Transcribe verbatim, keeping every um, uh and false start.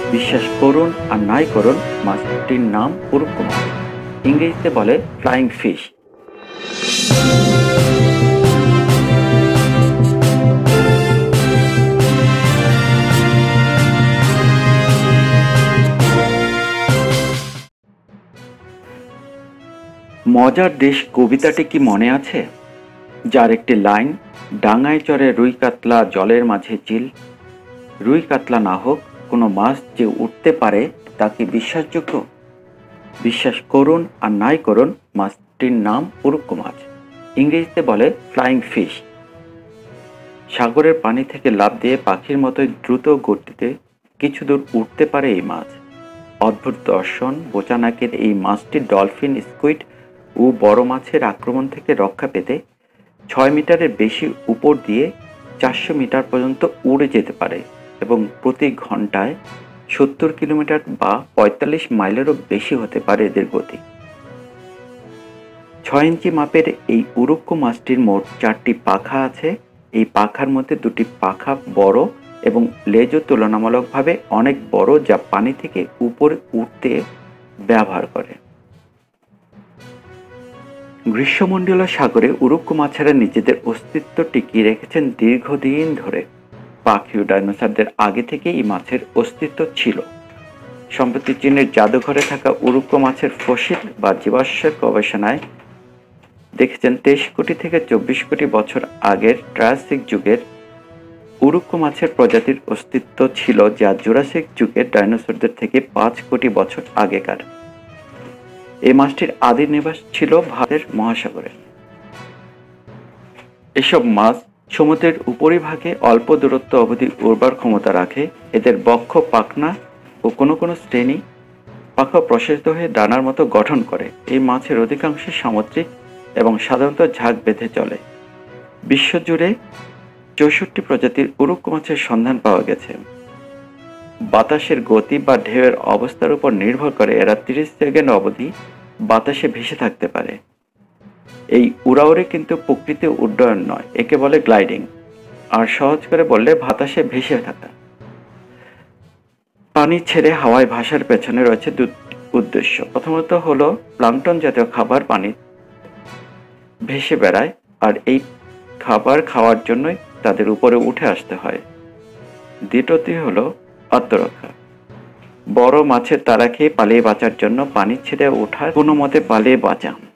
বিশ্বাস করুন আর নাই করুন, মাছটির নাম উড়ুক্কু মাছ। ইংরেজিতে বলে ফ্লাইং ফিশ। মজার দেশ কবিতাটি কি মনে আছে? যার একটি লাইন, ডাঙায় চড়ে রুই কাতলা জলের মাঝে চিল। রুই কাতলা না হোক, কোনো মাছ যে উঠতে পারে তা কি বিশ্বাসযোগ্য? বিশ্বাস করুন আর নাই করুন, মাছটির নাম উড়ুক্কু মাছ। ইংরেজিতে বলে ফ্লাইং ফিশ। সাগরের পানি থেকে লাফ দিয়ে পাখির মতোই দ্রুত গতিতে কিছু দূর উঠতে পারে এই মাছ। অদ্ভুত দর্শন, বোচা নাকের এই মাছটি ডলফিন, স্কুইড ও বড় মাছের আক্রমণ থেকে রক্ষা পেতে ছয় মিটারের বেশি উপর দিয়ে চারশো মিটার পর্যন্ত উড়ে যেতে পারে এবং প্রতি ঘন্টায় সত্তর কিলোমিটার বা পঁয়তাল্লিশ মাইলেরও বেশি হতে পারে এদের গতি। ছয় ইঞ্চি মাপের এই উড়ুক্কু মাছটির মোট চারটি পাখা আছে। এই পাখার মধ্যে দুটি পাখা বড় এবং লেজও তুলনামূলকভাবে অনেক বড়, যা পানি থেকে উপরে উঠতে ব্যবহার করে। গ্রীষ্মমণ্ডলীয় সাগরে উড়ুক্কু মাছেরা নিজেদের অস্তিত্ব টিকিয়ে রেখেছেন দীর্ঘদিন ধরে। পাখি ও ডাইনোসরদের আগে থেকে এই মাছের অস্তিত্ব ছিল। সম্প্রতি চীনের জাদুঘরে থাকা উড়ুক্কু মাছের ফসিল বা জীবাশ্মের গবেষণায় দেখেছেন তেইশ কোটি থেকে চব্বিশ কোটি বছর আগের ট্রায়াসিক যুগের উড়ুক্কু মাছের প্রজাতির অস্তিত্ব ছিল, যা জুরাসিক যুগের ডাইনোসরদের থেকে পাঁচ কোটি বছর আগেকার। এই মাছটির আদি নিবাস ছিল ভারতের মহাসাগরে। এসব মাছ সমুদ্রের উপরিভাগে অল্প দূরত্ব অবধি উড়বার ক্ষমতা রাখে। এদের বক্ষ পাখনা ও কোনো কোনো শ্রেণী পাখা প্রসারিত হয়ে ডানার মতো গঠন করে। এই মাছের অধিকাংশই সামুদ্রিক এবং সাধারণত ঝাঁক বেঁধে চলে। বিশ্বজুড়ে চৌষট্টি প্রজাতির উড়ুক্কু মাছের সন্ধান পাওয়া গেছে। বাতাসের গতি বা ঢেউয়ের অবস্থার উপর নির্ভর করে এরা তিরিশ সেকেন্ড অবধি বাতাসে ভেসে থাকতে পারে। এই উড়াউড়ি কিন্তু প্রকৃতি উড্ডয়ন নয়, একে বলে গ্লাইডিং। আর সহজ করে বললে বাতাসে ভেসে থাকা। পানি ছেড়ে হাওয়ায় ভাসার পেছনে রয়েছে দুটি উদ্দেশ্য। প্রথমত হলো প্লাঙ্কটন জাতীয় খাবার পানি ভেসে বেড়ায়, আর এই খাবার খাওয়ার জন্যই তাদের উপরে উঠে আসতে হয়। দ্বিতীয়টি হলো আত্মরক্ষা। বড় মাছের তাড়া খেয়ে পালিয়ে বাঁচার জন্য পানি ছেড়ে ওঠার কোনো মতে পালিয়ে বাঁচা।